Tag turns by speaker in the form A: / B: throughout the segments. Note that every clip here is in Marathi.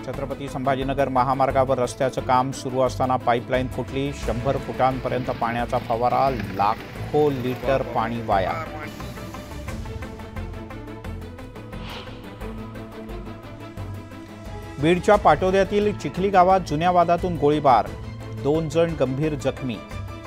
A: छत्रपती संभाजीनगर महामार्गावर रस्त्याचं काम सुरू असताना पाईपलाईन फुटली। 100 फुटांपर्यंत पाण्याचा फवारा, लाखो लिटर पाणी वाया। बीडच्या पाटोद्यातील चिखली गावात जुन्या वादातून गोळीबार, 2 जण गंभीर जखमी।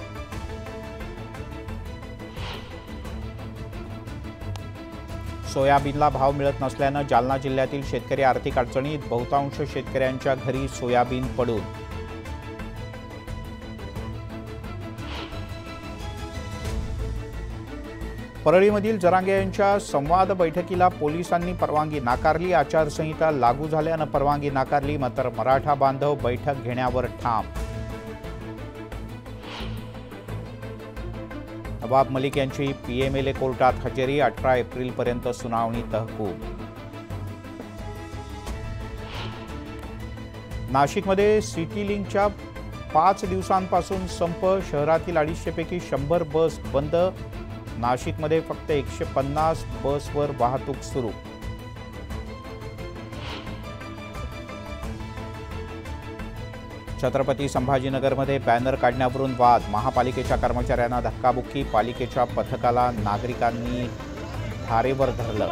A: सोयाबीनला भाव मिळत नसल्याने जालना जिल्ह्यातील शेतकरी आर्थिक अडचणीत, बहुतांश शेतकऱ्यांच्या घरी सोयाबीन पडून। परळीमधील जरांगे यांच्या संवाद बैठकीला पोलिसांनी परवानगी नाकारली। आचारसंहिता लागू झाल्याने परवानगी नाकारली, मात्र मराठा बांधव बैठक घेण्यावर ठाम। नवाब मलिक यांची पीएमएलए कोर्टात हजेरी, 18 एप्रिलपर्यंत सुनावणी तहकूब। नाशिकमध्ये सिटी लिंकच्या 5 दिवसांपासून संप, शहरातील 250 पैकी 100 बस बंद। नाशिकमध्ये फक्त 150 बसवर वाहतूक सुरू। छत्रपती संभाजीनगरमध्ये बॅनर काढण्यावरून वाद, महापालिकेच्या कर्मचाऱ्यांना धक्काबुक्की, पालिकेच्या पथकाला नागरिकांनी धारेवर धरलं।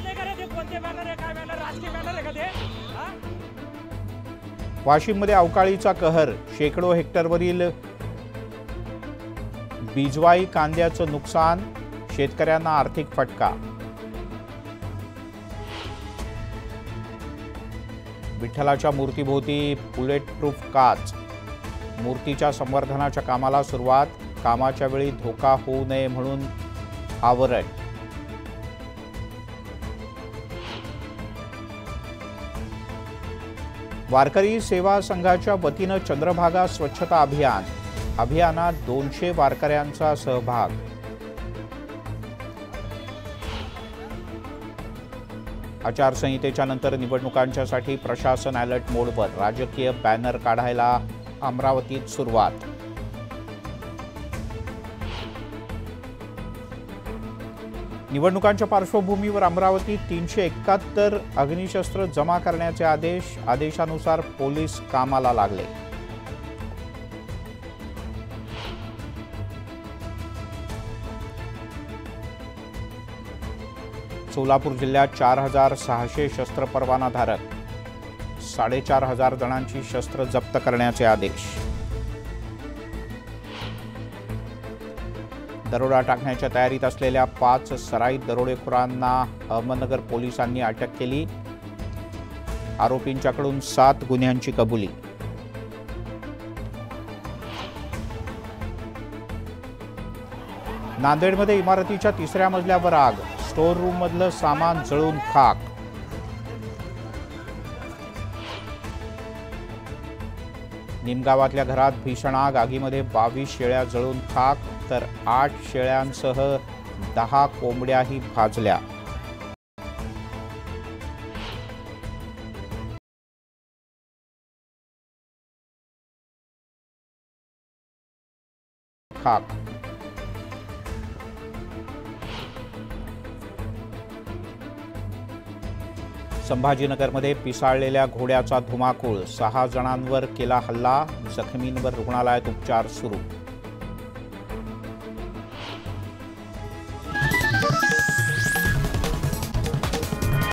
A: वाशिममध्ये अवकाळीचा कहर, शेकडो हेक्टरवरील बिजवाई कांद्याचं नुकसान, शेतकऱ्यांना आर्थिक फटका। विठ्ठलाच्या मूर्तीभोवती बुलेट प्रूफ काच, मूर्तीच्या संवर्धनाच्या कामाला सुरुवात, कामाच्या वेळी धोका होऊ नये म्हणून आवरण। वारकरी सेवा संघाच्या वतीनं चंद्रभागा स्वच्छता अभियान, अभियानात 200 वारकऱ्यांचा सहभाग। आचारसंहितेच्या नंतर निवडणुकांच्यासाठी प्रशासन अलर्ट मोडवर, राजकीय बॅनर काढायला अमरावतीत सुरुवात। निवडणुकांच्या पार्श्वभूमीवर अमरावतीत 371 अग्निशस्त्र जमा करण्याचे आदेश, आदेशानुसार पोलीस कामाला लागले। सोलापूर जिल्ह्यात 4600 शस्त्र परवानाधारक, 4500 जणांची शस्त्र जप्त करण्याचे आदेश। दरोडा टाकण्याच्या तयारीत असलेल्या 5 सराईत दरोडेखोरांना अहमदनगर पोलिसांनी अटक केली। आरोपींच्याकडून 7 गुन्ह्यांची कबुली। नांदेडमध्ये इमारतीच्या 3ऱ्या मजल्यावर आग, स्टोर रूम मधलं सामान जळून खाक। निमगावातल्या घरात भीषण आग, आगीमध्ये 22 शेळ्या जळून खाक, तर 8 शेळ्यांसह 10 कोंबड्याही भाजल्या। खाक। संभाजीनगरमध्ये पिसाळलेल्या घोड्याचा धुमाकूळ, 6 जणांवर केला हल्ला, जखमींवर रुग्णालयात उपचार सुरू।